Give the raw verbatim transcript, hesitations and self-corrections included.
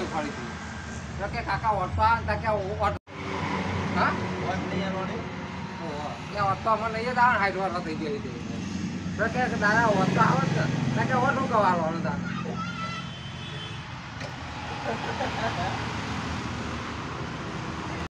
ફરી હતી તો કે કાકા ઓટવા તા કે ઓટ હા ઓટ નહીં આવવાની એટલે ઓટવા મને લઈ જતા હાઈટ વાર થઈ ગઈ હતી તો કે દાદા ઓટવા આવે ને તા કે ઓટ હું કવાળવાનું તા